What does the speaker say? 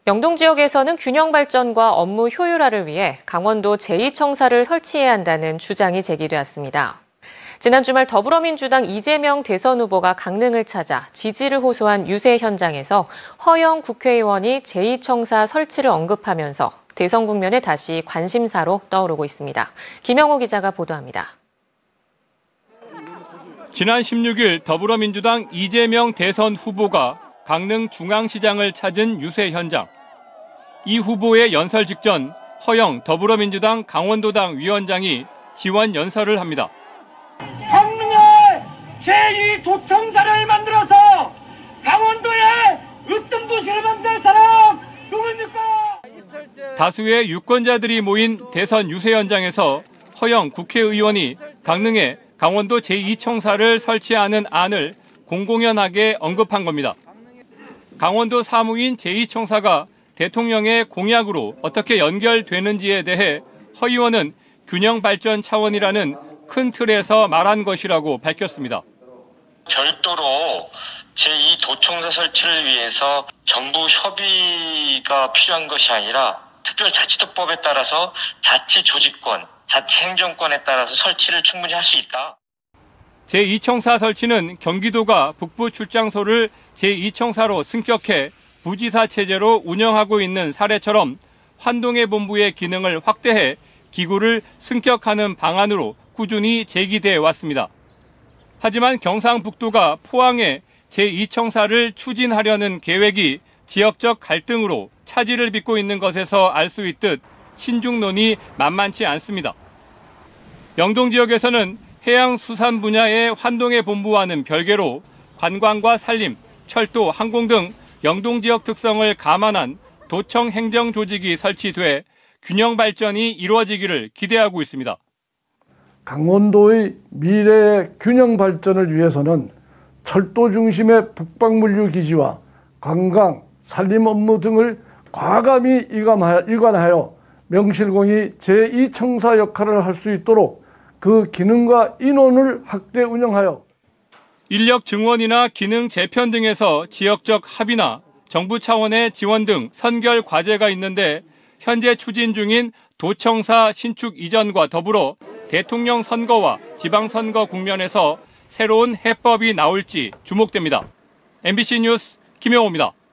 영동 지역에서는 균형 발전과 업무 효율화를 위해 강원도 제2청사를 설치해야 한다는 주장이 제기되었습니다. 지난 주말 더불어민주당 이재명 대선 후보가 강릉을 찾아 지지를 호소한 유세 현장에서 허영 국회의원이 제2청사 설치를 언급하면서 대선 국면에 다시 관심사로 떠오르고 있습니다. 김영호 기자가 보도합니다. 지난 16일 더불어민주당 이재명 대선 후보가 강릉 중앙시장을 찾은 유세 현장. 이 후보의 연설 직전 허영 더불어민주당 강원도당 위원장이 지원 연설을 합니다. 강릉에 제2도청사를 만들어서 강원도에 으뜸 도시를 만들 사람 누구입니까? 다수의 유권자들이 모인 대선 유세 현장에서 허영 국회의원이 강릉에 강원도 제2청사를 설치하는 안을 공공연하게 언급한 겁니다. 강원도 사무인 제2청사가 대통령의 공약으로 어떻게 연결되는지에 대해 허 의원은 균형 발전 차원이라는 큰 틀에서 말한 것이라고 밝혔습니다. 별도로 제2도청사 설치를 위해서 정부 협의가 필요한 것이 아니라 특별자치도법에 따라서 자치조직권, 자치행정권에 따라서 설치를 충분히 할 수 있다. 제2청사 설치는 경기도가 북부 출장소를 제2청사로 승격해 부지사 체제로 운영하고 있는 사례처럼 환동의 본부의 기능을 확대해 기구를 승격하는 방안으로 꾸준히 제기돼 왔습니다. 하지만 경상북도가 포항에 제2청사를 추진하려는 계획이 지역적 갈등으로 차질을 빚고 있는 것에서 알 수 있듯 신중론이 만만치 않습니다. 영동 지역에서는 해양수산 분야의 환동의 본부와는 별개로 관광과 산림, 철도, 항공 등 영동 지역 특성을 감안한 도청 행정 조직이 설치돼 균형 발전이 이루어지기를 기대하고 있습니다. 강원도의 미래의 균형 발전을 위해서는 철도 중심의 북방물류 기지와 관광, 산림 업무 등을 과감히 이관하여 명실공히 제2청사 역할을 할 수 있도록 그 기능과 인원을 확대 운영하여 인력 증원이나 기능 재편 등에서 지역적 합의나 정부 차원의 지원 등 선결 과제가 있는데 현재 추진 중인 도청사 신축 이전과 더불어 대통령 선거와 지방선거 국면에서 새로운 해법이 나올지 주목됩니다. MBC 뉴스 김영호입니다.